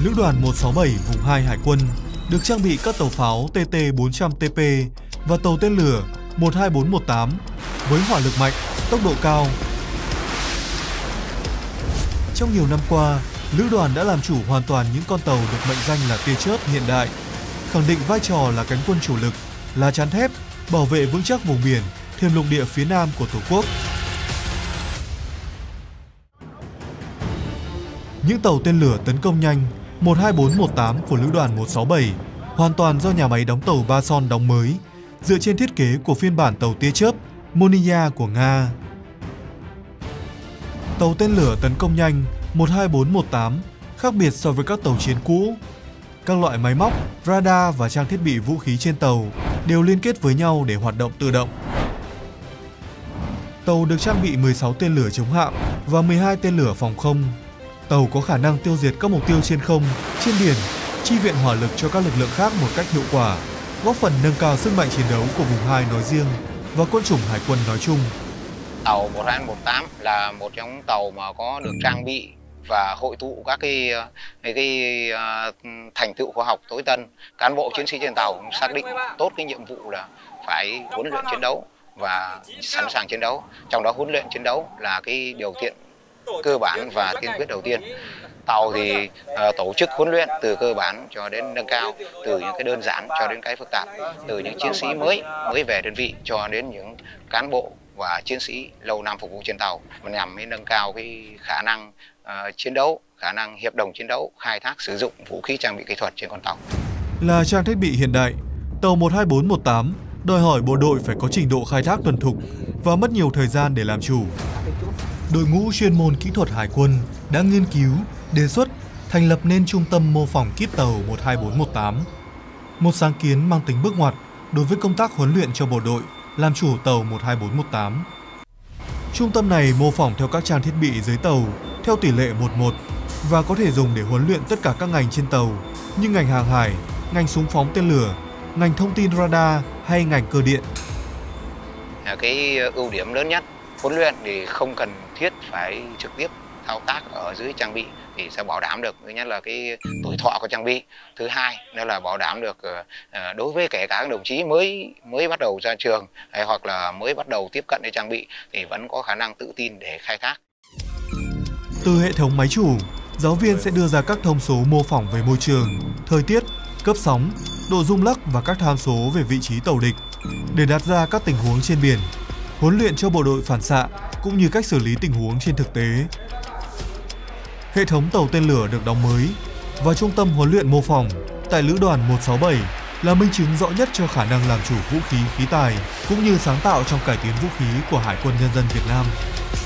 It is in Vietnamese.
Lữ đoàn 167 vùng 2 Hải quân được trang bị các tàu pháo TT-400TP và tàu tên lửa 12418 với hỏa lực mạnh, tốc độ cao. Trong nhiều năm qua, Lữ đoàn đã làm chủ hoàn toàn những con tàu được mệnh danh là tia chớp hiện đại, khẳng định vai trò là cánh quân chủ lực, lá chắn thép, bảo vệ vững chắc vùng biển, thềm lục địa phía Nam của Tổ quốc. Những tàu tên lửa tấn công nhanh 12418 của Lữ đoàn 167 hoàn toàn do nhà máy đóng tàu Ba Son đóng mới, dựa trên thiết kế của phiên bản tàu tia chớp Moniya của Nga. Tàu tên lửa tấn công nhanh 12418 khác biệt so với các tàu chiến cũ. Các loại máy móc, radar và trang thiết bị vũ khí trên tàu đều liên kết với nhau để hoạt động tự động. Tàu được trang bị 16 tên lửa chống hạm và 12 tên lửa phòng không. Tàu có khả năng tiêu diệt các mục tiêu trên không, trên biển, chi viện hỏa lực cho các lực lượng khác một cách hiệu quả, góp phần nâng cao sức mạnh chiến đấu của vùng 2 nói riêng và quân chủng hải quân nói chung. Tàu 12418 là một trong những tàu mà có được trang bị và hội tụ các thành tựu khoa học tối tân. Cán bộ chiến sĩ trên tàu cũng xác định tốt cái nhiệm vụ là phải huấn luyện chiến đấu và sẵn sàng chiến đấu. Trong đó huấn luyện chiến đấu là cái điều kiện cơ bản và tiên quyết đầu tiên. Tàu thì tổ chức huấn luyện từ cơ bản cho đến nâng cao, từ những cái đơn giản cho đến cái phức tạp, từ những chiến sĩ mới về đơn vị cho đến những cán bộ và chiến sĩ lâu năm phục vụ trên tàu, mà nhằm nâng cao cái khả năng chiến đấu, khả năng hiệp đồng chiến đấu, khai thác sử dụng vũ khí trang bị kỹ thuật trên con tàu. Là trang thiết bị hiện đại, tàu 12418 đòi hỏi bộ đội phải có trình độ khai thác thuần thục và mất nhiều thời gian để làm chủ. Đội ngũ chuyên môn kỹ thuật Hải quân đã nghiên cứu, đề xuất thành lập nên Trung tâm mô phỏng kíp tàu 12418, một sáng kiến mang tính bước ngoặt đối với công tác huấn luyện cho bộ đội làm chủ tàu 12418. Trung tâm này mô phỏng theo các trang thiết bị dưới tàu theo tỷ lệ 1:1 và có thể dùng để huấn luyện tất cả các ngành trên tàu như ngành hàng hải, ngành súng phóng tên lửa, ngành thông tin radar hay ngành cơ điện. Cái ưu điểm lớn nhất, huấn luyện thì không cần thiết phải trực tiếp thao tác ở dưới trang bị thì sẽ bảo đảm được, thứ nhất là cái tuổi thọ của trang bị, thứ hai nữa là bảo đảm được đối với kể cả các đồng chí mới bắt đầu ra trường hay hoặc là mới bắt đầu tiếp cận với trang bị thì vẫn có khả năng tự tin để khai thác. Từ hệ thống máy chủ, giáo viên sẽ đưa ra các thông số mô phỏng về môi trường, thời tiết, cấp sóng, độ rung lắc và các tham số về vị trí tàu địch để đặt ra các tình huống trên biển, huấn luyện cho bộ đội phản xạ cũng như cách xử lý tình huống trên thực tế. Hệ thống tàu tên lửa được đóng mới và trung tâm huấn luyện mô phỏng tại Lữ đoàn 167 là minh chứng rõ nhất cho khả năng làm chủ vũ khí khí tài cũng như sáng tạo trong cải tiến vũ khí của Hải quân Nhân dân Việt Nam.